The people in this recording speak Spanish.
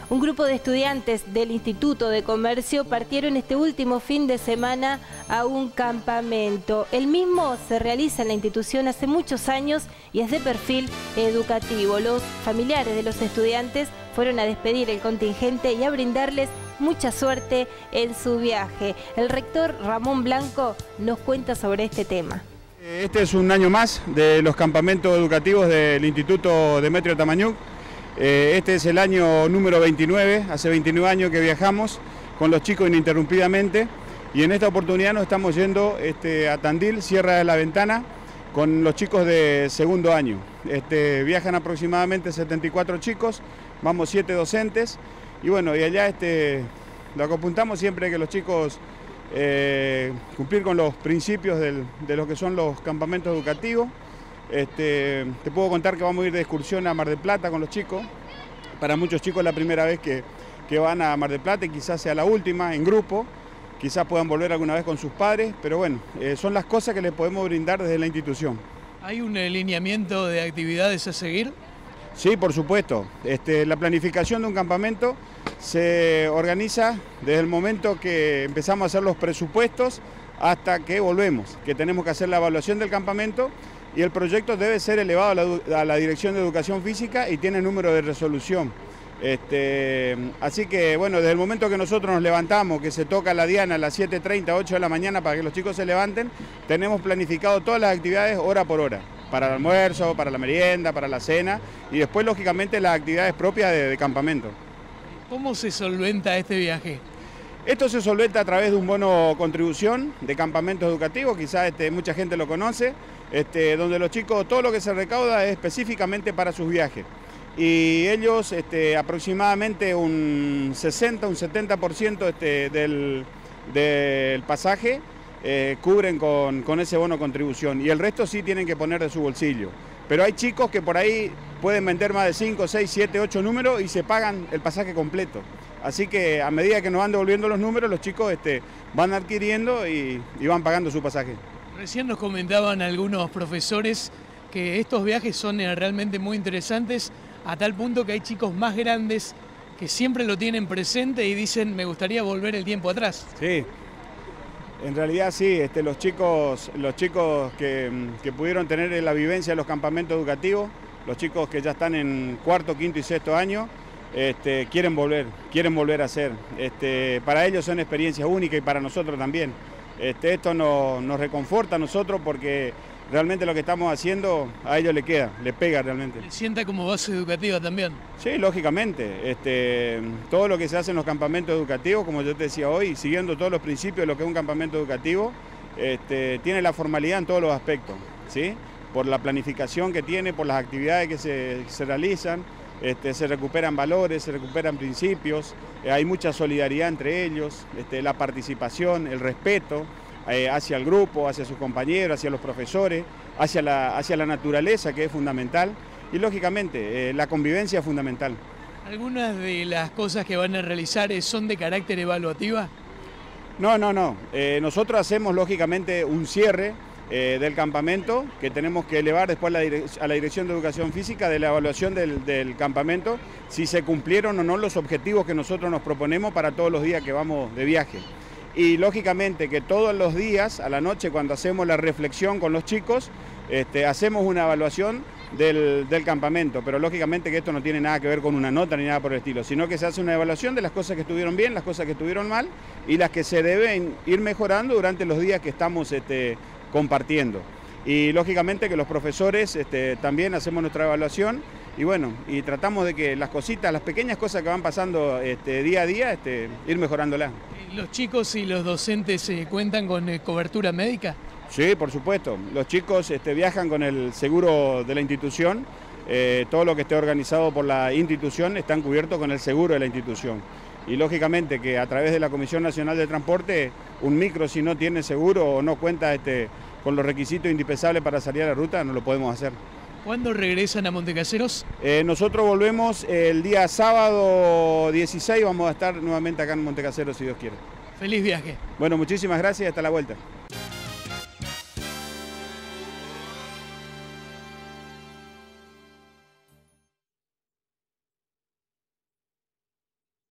Un grupo de estudiantes del Instituto de Comercio partieron este último fin de semana a un campamento. El mismo se realiza en la institución hace muchos años y es de perfil educativo. Los familiares de los estudiantes fueron a despedir el contingente y a brindarles mucha suerte en su viaje. El rector Ramón Blanco nos cuenta sobre este tema. Este es un año más de los campamentos educativos del Instituto Demetrio Tamañuc. Este es el año número 29, hace 29 años que viajamos con los chicos ininterrumpidamente y en esta oportunidad nos estamos yendo a Tandil, Sierra de la Ventana, con los chicos de segundo año. Viajan aproximadamente 74 chicos, vamos 7 docentes y bueno, y allá lo que apuntamos siempre es que los chicos cumplir con los principios de lo que son los campamentos educativos. Te puedo contar que vamos a ir de excursión a Mar del Plata con los chicos. Para muchos chicos es la primera vez que van a Mar del Plata y quizás sea la última en grupo, quizás puedan volver alguna vez con sus padres, pero bueno, son las cosas que les podemos brindar desde la institución. ¿Hay un alineamiento de actividades a seguir? Sí, por supuesto. La planificación de un campamento se organiza desde el momento que empezamos a hacer los presupuestos hasta que volvemos, que tenemos que hacer la evaluación del campamento y el proyecto debe ser elevado a la Dirección de Educación Física y tiene número de resolución. Así que bueno, desde el momento que nosotros nos levantamos, que se toca la diana a las 7:30, 8 de la mañana para que los chicos se levanten, tenemos planificado todas las actividades hora por hora, para el almuerzo, para la merienda, para la cena y después lógicamente las actividades propias de campamento. ¿Cómo se solventa este viaje? Esto se solventa a través de un bono contribución de campamentos educativos, quizás mucha gente lo conoce, donde los chicos, todo lo que se recauda es específicamente para sus viajes. Y ellos aproximadamente un 60, un 70% del pasaje cubren con ese bono contribución y el resto sí tienen que poner de su bolsillo. Pero hay chicos que por ahí pueden vender más de 5, 6, 7, 8 números y se pagan el pasaje completo. Así que a medida que nos van devolviendo los números, los chicos van adquiriendo y van pagando su pasaje. Recién nos comentaban algunos profesores que estos viajes son realmente muy interesantes, a tal punto que hay chicos más grandes que siempre lo tienen presente y dicen, me gustaría volver el tiempo atrás. Sí, en realidad sí, los chicos que pudieron tener la vivencia de los campamentos educativos, los chicos que ya están en cuarto, quinto y sexto año, quieren volver a hacer. Para ellos son experiencias únicas y para nosotros también. Esto nos reconforta a nosotros porque realmente lo que estamos haciendo a ellos les pega realmente. ¿Les sienta como base educativa también? Sí, lógicamente. Todo lo que se hace en los campamentos educativos, como yo te decía hoy, siguiendo todos los principios de lo que es un campamento educativo, tiene la formalidad en todos los aspectos, ¿sí? Por la planificación que tiene, por las actividades que se realizan, se recuperan valores, se recuperan principios, hay mucha solidaridad entre ellos, la participación, el respeto hacia el grupo, hacia sus compañeros, hacia los profesores, hacia la naturaleza, que es fundamental, y lógicamente la convivencia es fundamental. ¿Algunas de las cosas que van a realizar son de carácter evaluativa? No. Nosotros hacemos lógicamente un cierre del campamento que tenemos que elevar después a la Dirección de Educación Física de la evaluación del campamento, si se cumplieron o no los objetivos que nosotros nos proponemos para todos los días que vamos de viaje. Y lógicamente que todos los días, a la noche, cuando hacemos la reflexión con los chicos, hacemos una evaluación del campamento, pero lógicamente que esto no tiene nada que ver con una nota ni nada por el estilo, sino que se hace una evaluación de las cosas que estuvieron bien, las cosas que estuvieron mal y las que se deben ir mejorando durante los días que estamos compartiendo. Y lógicamente que los profesores también hacemos nuestra evaluación y bueno, y tratamos de que las cositas, las pequeñas cosas que van pasando día a día, ir mejorándolas. ¿Los chicos y los docentes cuentan con cobertura médica? Sí, por supuesto. Los chicos viajan con el seguro de la institución, todo lo que esté organizado por la institución están cubiertos con el seguro de la institución. Y lógicamente que a través de la Comisión Nacional de Transporte, un micro si no tiene seguro o no cuenta con los requisitos indispensables para salir a la ruta, no lo podemos hacer. ¿Cuándo regresan a Montecaseros? Nosotros volvemos el día sábado 16, vamos a estar nuevamente acá en Montecaseros si Dios quiere. Feliz viaje. Bueno, muchísimas gracias y hasta la vuelta.